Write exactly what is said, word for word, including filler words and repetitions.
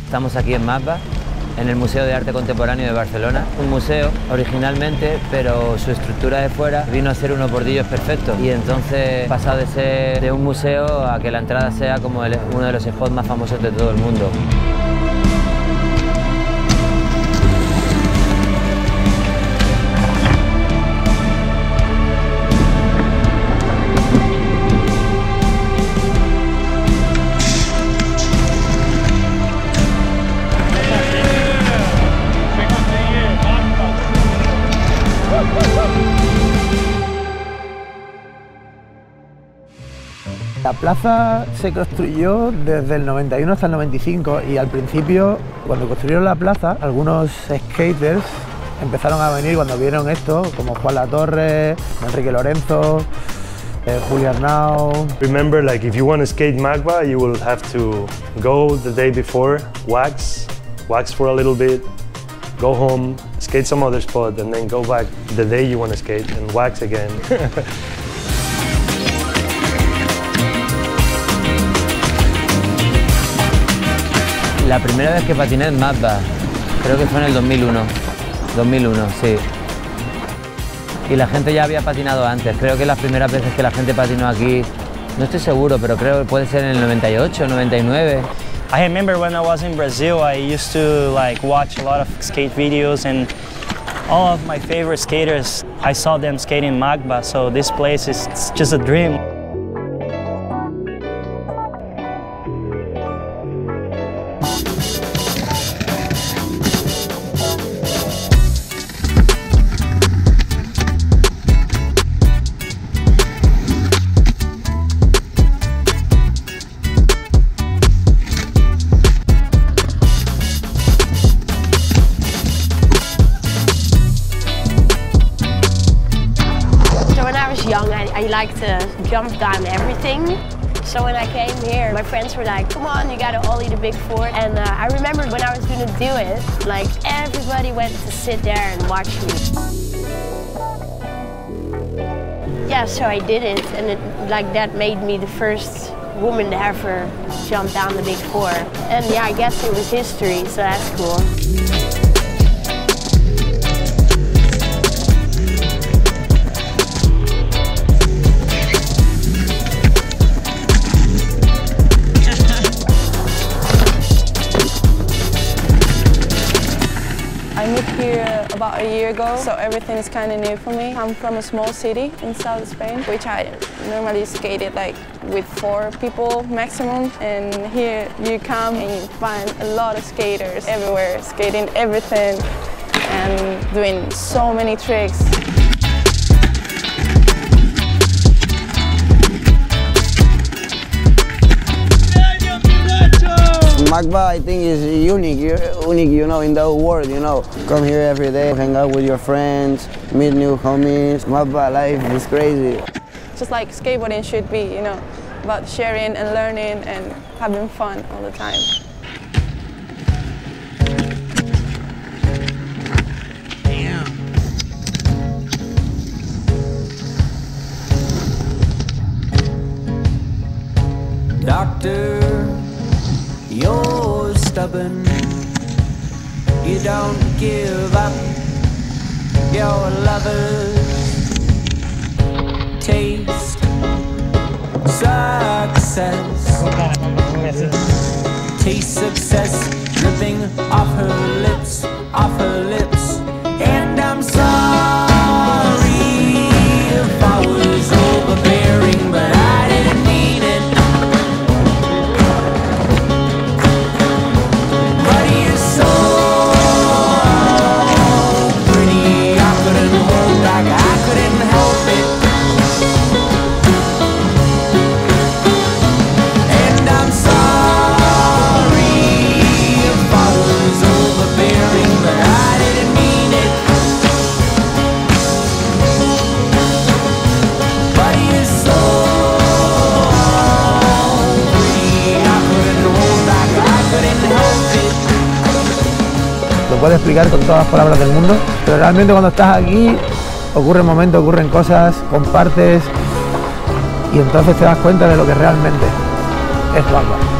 Estamos aquí en Magba, en el Museo de Arte Contemporáneo de Barcelona. Un museo originalmente, pero su estructura de fuera vino a ser unos bordillos perfectos. Y entonces ha pasado de ser de un museo a que la entrada sea como el, uno de los spots más famosos de todo el mundo. La plaza se construyó desde el noventa y uno hasta el noventa y cinco y al principio, cuando construyeron la plaza, algunos skaters empezaron a venir cuando vieron esto, como Juan Latorre, Enrique Lorenzo, eh, Julio Arnau. Remember, like if you want to skate Magba, you will have to go the day before, wax, wax for a little bit, go home, skate some other spot, and then go back the day you want to skate and wax again. La primera vez que patiné en Magba, creo que fue en el dos mil uno. dos mil uno, sí. Y la gente ya había patinado antes. Creo que las primeras veces que la gente patinó aquí, no estoy seguro, pero creo que puede ser en el noventa y ocho, noventa y nueve. I remember when I was in Brazil, I used to like watch a lot of skate videos, and all of my favorite skaters, I saw them skating in Magba, so this place is it's just a dream. Young, I, I liked to jump down everything. So when I came here, my friends were like, come on, you gotta ollie the big four. And uh, I remember when I was gonna do it, like everybody went to sit there and watch me. Yeah, so I did it, and it, like that made me the first woman to ever jump down the big four. And yeah, I guess it was history, so that's cool. I moved here about a year ago, so everything is kind of new for me. I'm from a small city in south Spain, which I normally skated like with four people maximum. And here you come and you find a lot of skaters everywhere, skating everything and doing so many tricks. Magba, I think, is unique, unique, you know, in the whole world, you know. Come here every day, hang out with your friends, meet new homies. Magba life is crazy. Just like skateboarding should be, you know, about sharing and learning and having fun all the time. Damn. Doctor, you're stubborn, you don't give up, your lovers taste success, taste success dripping off her lips, off her lips, and I'm sorry if I was overbearing, but I didn't mean it. Lo puedes explicar con todas las palabras del mundo, pero realmente cuando estás aquí ocurren momentos, ocurren cosas, compartes y entonces te das cuenta de lo que realmente es Magba.